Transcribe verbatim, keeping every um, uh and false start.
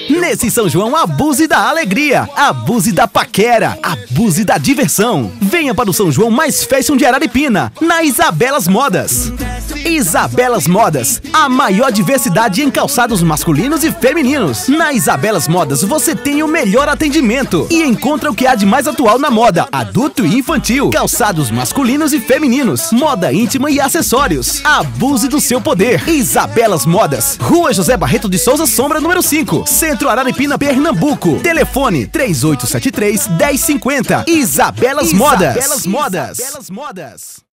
Nesse São João, abuse da alegria, abuse da paquera, abuse da diversão. Venha para o São João mais fashion de Araripina, na Isabelas Modas. Isabelas Modas, a maior diversidade em calçados masculinos e femininos. Na Isabelas Modas você tem o melhor atendimento e encontra o que há de mais atual na moda adulto e infantil, calçados masculinos e femininos, moda íntima e acessórios. Abuse do seu poder. Isabelas Modas, Rua José Barreto de Souza Sombra, número cinco, Centro Araripina, Pernambuco. Telefone três oito sete três, um zero cinco zero. Isabelas Modas. Isabelas Modas. Isabelas Modas.